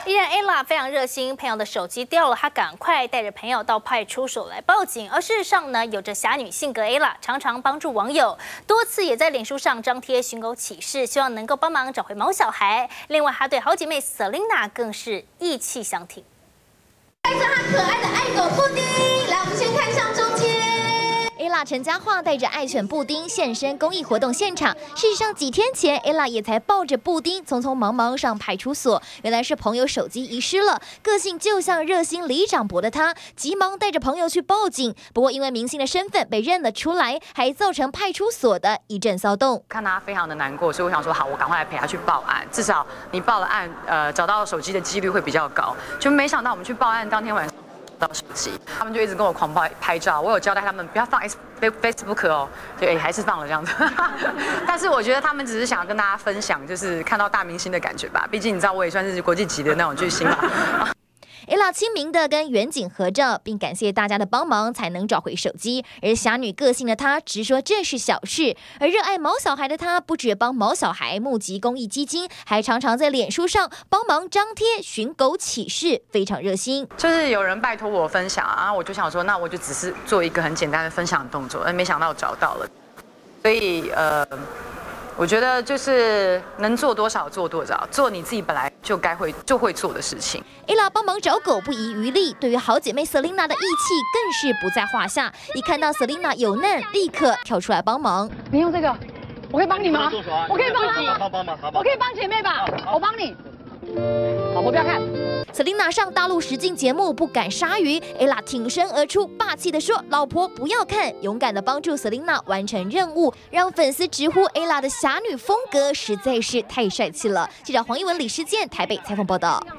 艺人 Ella 非常热心，朋友的手机掉了，她赶快带着朋友到派出所来报警。而事实上呢，有着侠女性格 Ella 常常帮助网友，多次也在脸书上张贴寻狗启事，希望能够帮忙找回毛小孩。另外，她对好姐妹 Selina 更是义气相挺。 带着她可爱的爱狗布丁，来，我们先看上中间。 Ella 陈嘉桦带着爱犬布丁现身公益活动现场。事实上，几天前 Ella 也才抱着布丁匆匆忙忙上派出所，原来是朋友手机遗失了。个性就像热心里长伯的她，急忙带着朋友去报警。不过因为明星的身份被认了出来，还造成派出所的一阵骚动。 看他非常的难过，所以我想说，好，我赶快来陪他去报案，至少你报了案，找到手机的几率会比较高。就没想到我们去报案当天晚上。 到手机，他们就一直跟我狂拍照。我有交代他们不要放 Facebook 哦，对，还是放了这样子。但是我觉得他们只是想跟大家分享，就是看到大明星的感觉吧。毕竟你知道，我也算是国际级的那种巨星嘛。 Ella 亲民的跟远景合照，并感谢大家的帮忙，才能找回手机。而侠女个性的她直说这是小事，而热爱毛小孩的她，不只帮毛小孩募集公益基金，还常常在脸书上帮忙张贴寻狗启事，非常热心。 就是有人拜托我分享啊，我就想说，那我就只是做一个很简单的分享的动作，没想到找到了，所以我觉得就是能做多少做多少，做你自己本来就会做的事情。 Ella 帮忙找狗不遗余力，对于好姐妹 Selina 的义气更是不在话下。一看到 Selina 有难，立刻跳出来帮忙。 你用这个，我可以帮你吗？我可以帮吗？我可以帮姐妹吧？我帮你。老婆不要看。 Selina 上大陆实境节目不敢鲨鱼 ，Ella 挺身而出，霸气地说：“老婆不要看！”勇敢地帮助 Selina 完成任务，让粉丝直呼 Ella 的侠女风格实在是太帅气了。记者黄一文、李世健台北采访报道。